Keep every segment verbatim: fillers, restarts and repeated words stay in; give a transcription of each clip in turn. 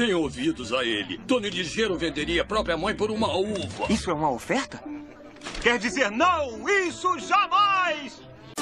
Deem ouvidos a ele. Tony Ligeiro venderia a própria mãe por uma uva. Isso é uma oferta? Quer dizer não, isso jamais!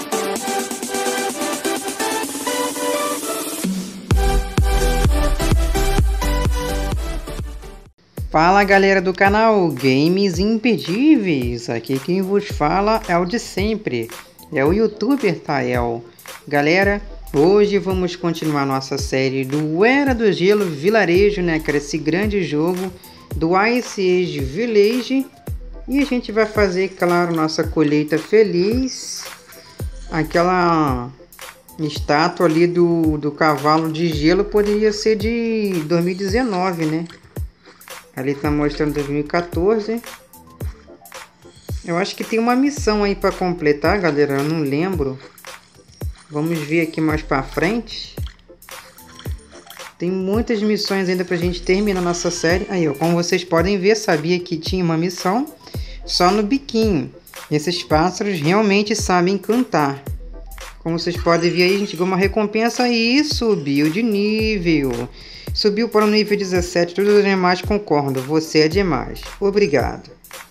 Fala galera do canal Games Imperdíveis, aqui quem vos fala é o de sempre, é o youtuber Tael. Galera, hoje vamos continuar nossa série do Era do Gelo Vilarejo, né, cara, esse grande jogo do Ice Age Village. E a gente vai fazer, claro, nossa colheita feliz, aquela estátua ali do, do cavalo de gelo poderia ser de dois mil e dezenove, né? Ali tá mostrando dois mil e quatorze. Eu acho que tem uma missão aí para completar, galera. Eu não lembro. Vamos ver aqui mais para frente. Tem muitas missões ainda pra gente terminar nossa série. Aí, ó, como vocês podem ver, sabia que tinha uma missão só no biquinho. Esses pássaros realmente sabem cantar. Como vocês podem ver aí, a gente ganhou uma recompensa e subiu de nível. Subiu para o nível dezessete, todos os animais concordam, você é demais. Obrigado.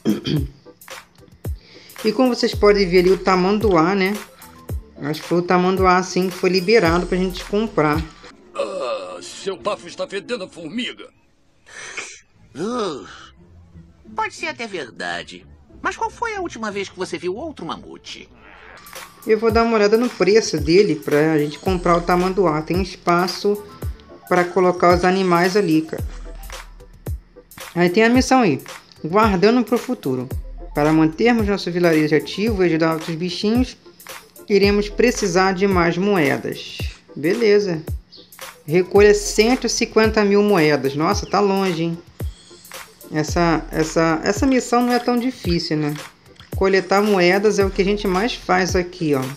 E como vocês podem ver ali o tamanduá, né? Acho que foi o tamanduá sim que foi liberado para a gente comprar. Ah, seu bafo está fedendo a formiga. Uh, pode ser até verdade. Mas qual foi a última vez que você viu outro mamute? Eu vou dar uma olhada no preço dele para a gente comprar o tamanduá. Tem espaço para colocar os animais ali, cara. Aí tem a missão aí, guardando para o futuro. Para mantermos nosso vilarejo ativo e ajudar outros bichinhos, iremos precisar de mais moedas. Beleza. Recolha cento e cinquenta mil moedas. Nossa, tá longe, hein? Essa, essa, essa missão não é tão difícil, né? Coletar moedas é o que a gente mais faz aqui, ó.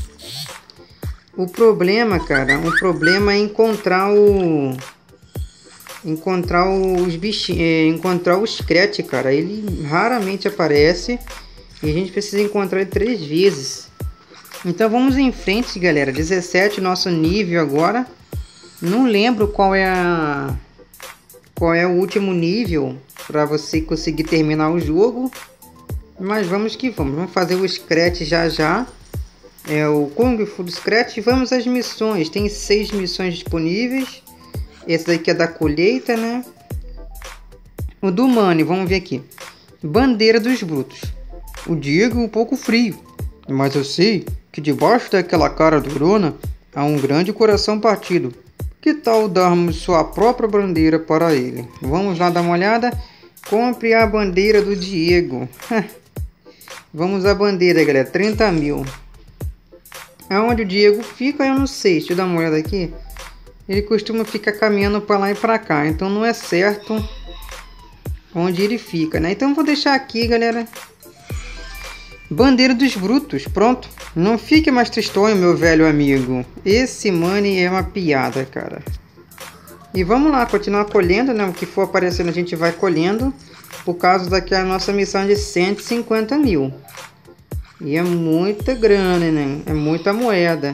O problema, cara, o problema é encontrar o... Encontrar os bichinhos, é, encontrar o Scratch, cara. Ele raramente aparece e a gente precisa encontrar ele três vezes. Então vamos em frente, galera. dezessete, nosso nível agora. Não lembro qual é a... Qual é o último nível para você conseguir terminar o jogo. Mas vamos que vamos. Vamos fazer o Scratch já já. É o Kung Fu do Scratch. Vamos às missões. Tem seis missões disponíveis. Esse daqui é da colheita, né? O do Money, vamos ver aqui. Bandeira dos Brutos. O Diego é um pouco frio, mas eu sei que debaixo daquela cara durona há um grande coração partido. Que tal darmos sua própria bandeira para ele? Vamos lá dar uma olhada. Compre a bandeira do Diego. Vamos à bandeira, galera. trinta mil. Aonde o Diego fica, eu não sei. Deixa eu dar uma olhada aqui. Ele costuma ficar caminhando para lá e para cá. Então não é certo onde ele fica, né? Então vou deixar aqui, galera. Bandeira dos Brutos. Pronto. Não fique mais tristonho, meu velho amigo. Esse money é uma piada, cara. E vamos lá, continuar colhendo, né? O que for aparecendo a gente vai colhendo. Por causa daquela nossa missão de cento e cinquenta mil. E é muita grana, né? É muita moeda.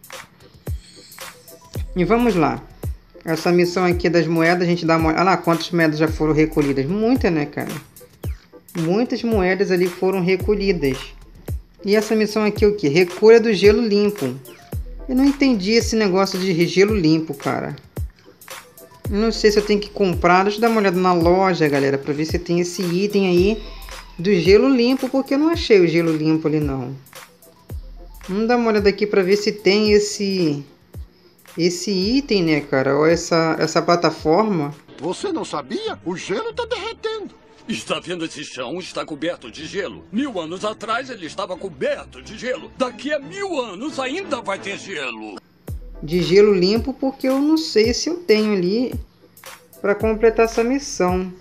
E vamos lá. Essa missão aqui das moedas, a gente dá uma olhada. Olha lá quantas moedas já foram recolhidas. Muita, né, cara? Muitas moedas ali foram recolhidas. E essa missão aqui é o que? Recolha do gelo limpo. Eu não entendi esse negócio de gelo limpo, cara. Eu não sei se eu tenho que comprar. Deixa eu dar uma olhada na loja, galera, para ver se tem esse item aí do gelo limpo, porque eu não achei o gelo limpo ali, não. Vamos dar uma olhada aqui para ver se tem esse esse item, né, cara? Ou essa, essa plataforma. Você não sabia? O gelo tá derretendo. Está vendo esse chão? Está coberto de gelo. Mil anos atrás ele estava coberto de gelo. Daqui a mil anos ainda vai ter gelo. De gelo limpo, porque eu não sei se eu tenho ali para completar essa missão.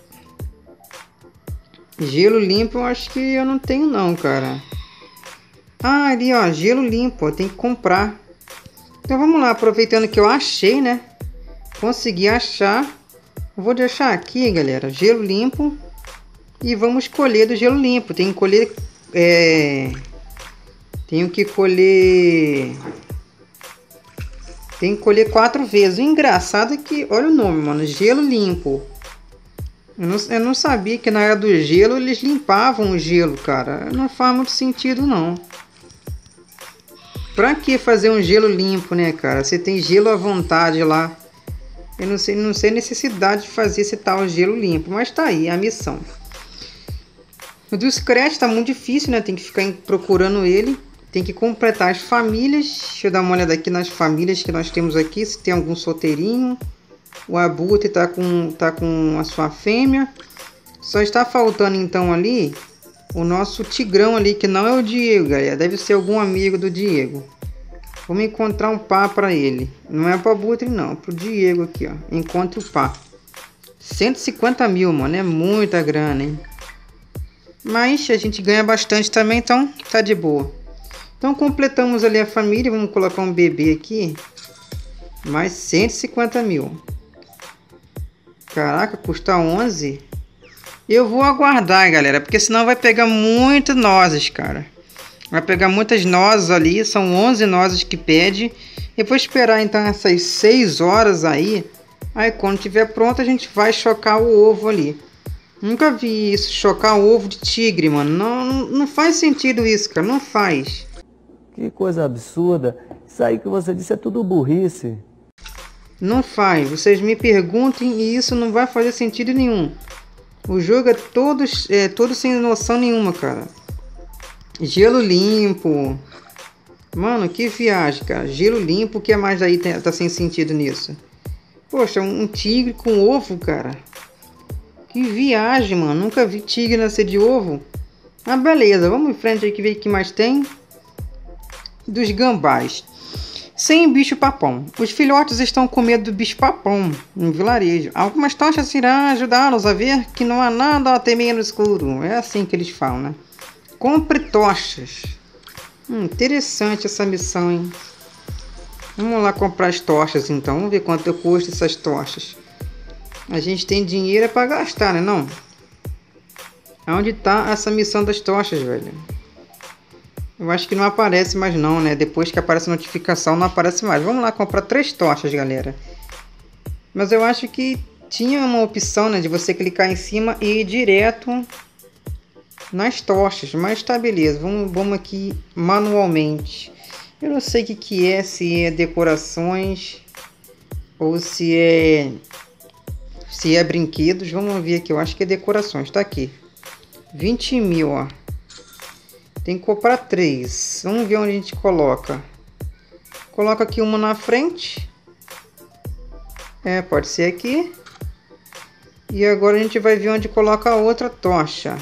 Gelo limpo eu acho que eu não tenho não, cara. Ah, ali ó, gelo limpo, eu tenho que comprar. Então vamos lá, aproveitando que eu achei, né? Consegui achar. Vou deixar aqui, galera, gelo limpo. E vamos colher do gelo limpo. Tem que colher... É... Tenho que colher... Tem que colher quatro vezes. O engraçado é que, olha o nome, mano, gelo limpo. Eu não, eu não sabia que na era do gelo eles limpavam o gelo, cara. Não faz muito sentido, não. Pra que fazer um gelo limpo, né, cara? Você tem gelo à vontade lá. Eu não sei, não sei a necessidade de fazer esse tal gelo limpo. Mas tá aí a missão. O do Scratch tá muito difícil, né? Tem que ficar procurando ele. Tem que completar as famílias. Deixa eu dar uma olhada aqui nas famílias que nós temos aqui. Se tem algum solteirinho. O Abutre tá com, tá com a sua fêmea. Só está faltando então ali o nosso Tigrão ali, que não é o Diego, galera. Deve ser algum amigo do Diego. Vamos encontrar um par para ele. Não é para o Abutre não, para o Diego aqui, ó. Encontre o par. cento e cinquenta mil, mano. É muita grana, hein? Mas a gente ganha bastante também, então tá de boa. Então completamos ali a família. Vamos colocar um bebê aqui. Mais cento e cinquenta mil. Caraca, custa onze. Eu vou aguardar, galera, porque senão vai pegar muito nozes, cara. Vai pegar muitas nozes ali. São onze nozes que pede. Eu vou esperar então essas seis horas aí. Aí quando tiver pronto a gente vai chocar o ovo ali. Nunca vi isso, chocar o ovo de tigre, mano. Não, não, não faz sentido isso, cara. Não faz. Que coisa absurda. Isso aí que você disse é tudo burrice. Não faz. Vocês me perguntem e isso não vai fazer sentido nenhum. O jogo é todo, é todo sem noção nenhuma, cara. Gelo limpo. Mano, que viagem, cara. Gelo limpo, o que mais aí tá, tá sem sentido nisso? Poxa, um tigre com ovo, cara. Que viagem, mano. Nunca vi tigre nascer de ovo. Ah, beleza. Vamos em frente aí que ver o que mais tem. Dos gambás. Sem bicho papão. Os filhotes estão com medo do bicho papão no vilarejo. Algumas tochas irão ajudá-los a ver que não há nada a temer no escuro. É assim que eles falam, né? Compre tochas. Hum, interessante essa missão, hein? Vamos lá comprar as tochas, então. Vamos ver quanto custa essas tochas. A gente tem dinheiro para gastar, né? Não? Onde está essa missão das tochas, velho? Eu acho que não aparece mais não, né? Depois que aparece a notificação, não aparece mais. Vamos lá comprar três tochas, galera. Mas eu acho que tinha uma opção, né? De você clicar em cima e ir direto nas tochas. Mas tá, beleza. Vamos, vamos aqui manualmente. Eu não sei o que, que é. Se é decorações ou se é... Se é brinquedos. Vamos ver aqui. Eu acho que é decorações. Tá aqui. vinte mil, ó. Tem que comprar três. Vamos ver onde a gente coloca. Coloca aqui uma na frente. É, pode ser aqui. E agora a gente vai ver onde coloca a outra tocha.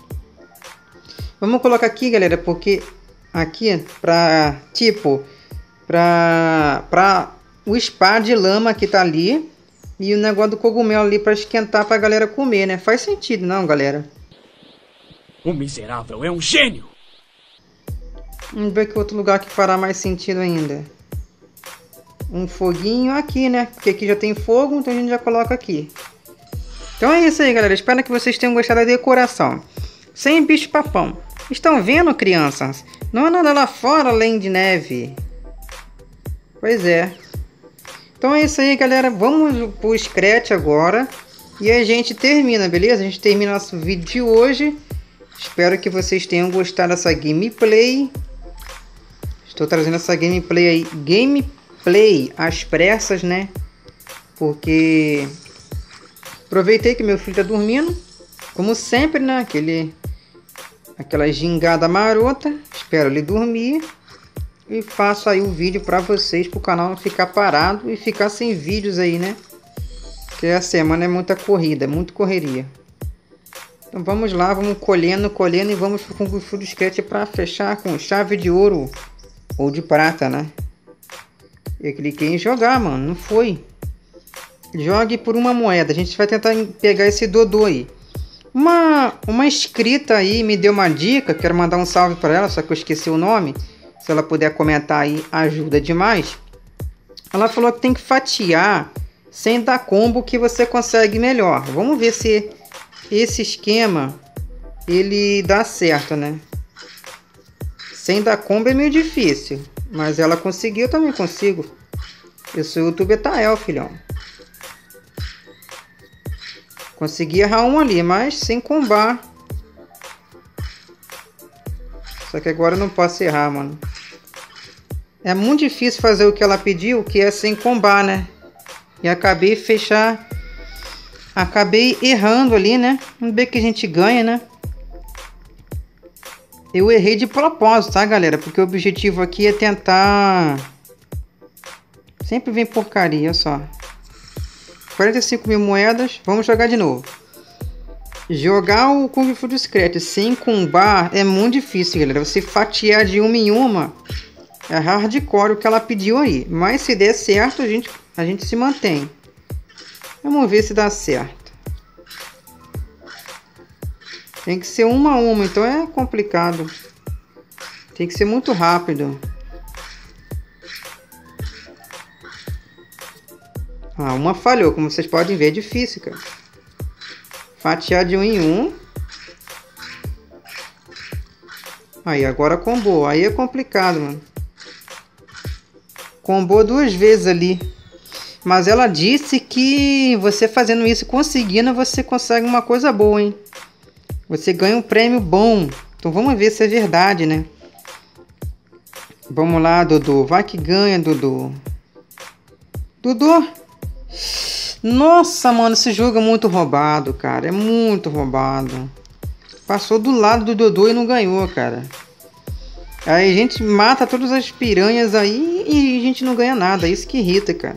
Vamos colocar aqui, galera, porque aqui para tipo para para o spa de lama que tá ali e o negócio do cogumelo ali para esquentar para a galera comer, né? Faz sentido, não, galera? O miserável é um gênio. Vamos ver que outro lugar que fará mais sentido ainda. Um foguinho aqui, né? Porque aqui já tem fogo, então a gente já coloca aqui. Então é isso aí, galera. Espero que vocês tenham gostado da decoração. Sem bicho papão. Estão vendo, crianças? Não há nada lá fora além de neve. Pois é. Então é isso aí, galera. Vamos pro Scratch agora. E a gente termina, beleza? A gente termina nosso vídeo de hoje. Espero que vocês tenham gostado dessa gameplay. Estou trazendo essa gameplay aí. Gameplay às pressas, né? Porque aproveitei que meu filho tá dormindo. Como sempre, né? Aquele, aquela gingada marota. Espero ele dormir. E faço aí o vídeo para vocês. Para o canal não ficar parado e ficar sem vídeos aí, né? Porque a semana é muita corrida, muito correria. Então vamos lá, vamos colhendo, colhendo e vamos com o Full Scratch para fechar com chave de ouro ou de prata, né? Eu cliquei em jogar, mano, não foi. Jogue por uma moeda. A gente vai tentar pegar esse Dodô aí. Uma, uma inscrita aí me deu uma dica, quero mandar um salve para ela, só que eu esqueci o nome. Se ela puder comentar aí, ajuda demais. Ela falou que tem que fatiar sem dar combo que você consegue melhor. Vamos ver se esse esquema ele dá certo, né? Sem dar combo é meio difícil, mas ela conseguiu, eu também consigo. Eu sou o youtuber Tael, filhão. Consegui errar um ali, mas sem combar. Só que agora eu não posso errar, mano. É muito difícil fazer o que ela pediu, que é sem combar, né? E acabei fechar... Acabei errando ali, né? Vamos ver que a gente ganha, né? Eu errei de propósito, tá, galera? Porque o objetivo aqui é tentar... Sempre vem porcaria, olha só. quarenta e cinco mil moedas. Vamos jogar de novo. Jogar o Kung Fu Discreto sem combar é muito difícil, galera. Você fatiar de uma em uma é hardcore o que ela pediu aí. Mas se der certo, a gente, a gente se mantém. Vamos ver se dá certo. Tem que ser uma a uma, então é complicado. Tem que ser muito rápido. Ah, uma falhou, como vocês podem ver, é difícil, cara. Fatiar de um em um. Aí, agora combou. Aí é complicado, mano. Combou duas vezes ali. Mas ela disse que você fazendo isso, conseguindo, você consegue uma coisa boa, hein? Você ganha um prêmio bom. Então vamos ver se é verdade, né? Vamos lá, Dudu. Vai que ganha, Dudu. Dudu. Nossa, mano, esse jogo é muito roubado, cara. É muito roubado. Passou do lado do Dudu e não ganhou, cara. Aí a gente mata todas as piranhas aí e a gente não ganha nada. Isso que irrita, cara.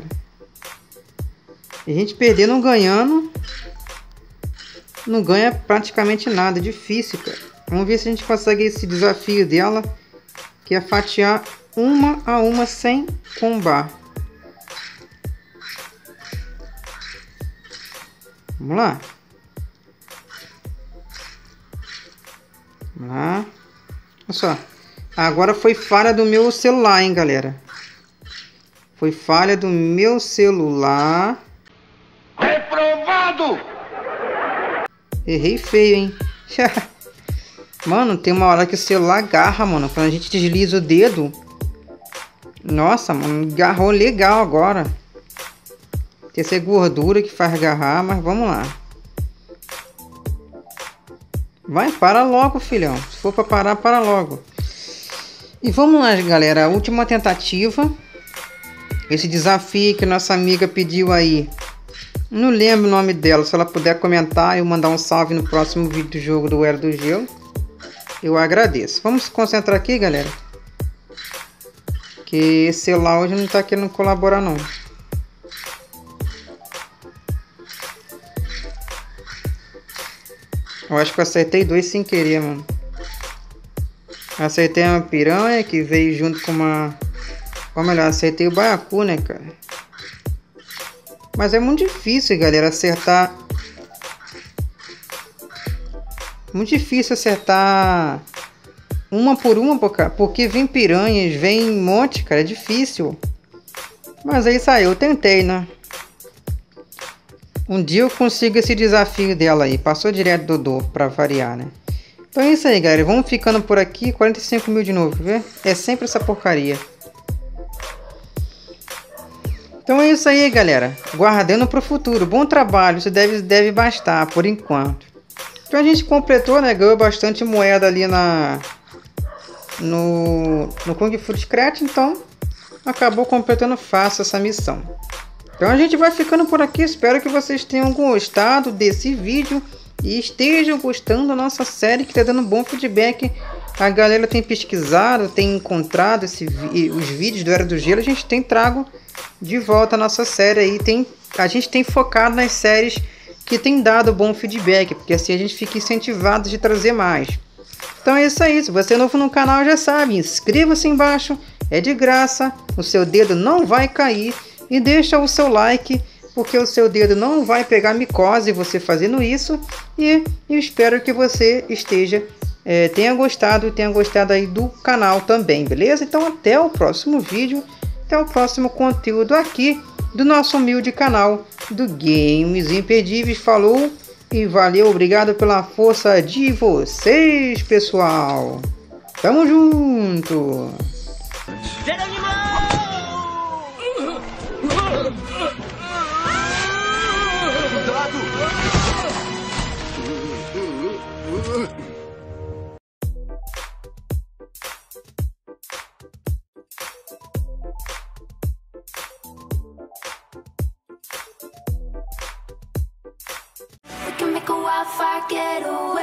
A gente perdendo, ganhando, não ganha praticamente nada. É difícil, cara. Vamos ver se a gente consegue esse desafio dela, que é fatiar uma a uma sem combar. Vamos lá. Vamos lá. Olha só. Agora foi falha do meu celular, hein, galera. Foi falha do meu celular. Reprovado! Errei feio, hein? Mano, tem uma hora que o celular agarra, mano. Quando a gente desliza o dedo. Nossa, mano, agarrou legal agora. Tem essa gordura que faz agarrar, mas vamos lá. Vai, para logo, filhão. Se for pra parar, para logo. E vamos lá, galera. A última tentativa. Esse desafio que nossa amiga pediu aí. Não lembro o nome dela. Se ela puder comentar e mandar um salve no próximo vídeo do jogo do Era do Gelo, eu agradeço. Vamos se concentrar aqui, galera. Que esse celular hoje não tá querendo colaborar, não. Eu acho que eu acertei dois sem querer, mano. Acertei uma piranha que veio junto com uma... Ou melhor, acertei o baiacu, né, cara? Mas é muito difícil, galera, acertar... Muito difícil acertar uma por uma, porque vem piranhas, vem um monte, cara, é difícil. Mas é isso aí, eu tentei, né? Um dia eu consigo esse desafio dela aí. Passou direto do Dodô, pra variar, né? Então é isso aí, galera. Vamos ficando por aqui. quarenta e cinco mil de novo, quer ver? É sempre essa porcaria. Então é isso aí, galera. Guardando pro futuro. Bom trabalho. Isso deve, deve bastar, por enquanto. Então a gente completou, né? Ganhou bastante moeda ali na... No... No Kung Fu Discreto. Então, acabou completando fácil essa missão. Então a gente vai ficando por aqui. Espero que vocês tenham gostado desse vídeo e estejam gostando da nossa série, que está dando bom feedback. A galera tem pesquisado, tem encontrado esse, os vídeos do Era do Gelo. A gente tem trago de volta a nossa série aí. Tem, a gente tem focado nas séries que tem dado bom feedback, porque assim a gente fica incentivado de trazer mais. Então é isso aí. Se você é novo no canal, já sabe, inscreva-se embaixo, é de graça, o seu dedo não vai cair. E deixa o seu like, porque o seu dedo não vai pegar micose você fazendo isso. E eu espero que você esteja, é, tenha gostado e tenha gostado aí do canal também, beleza? Então até o próximo vídeo, até o próximo conteúdo aqui do nosso humilde canal do Games Imperdíveis. Falou e valeu, obrigado pela força de vocês, pessoal. Tamo junto! Uh, make a wildfire get away.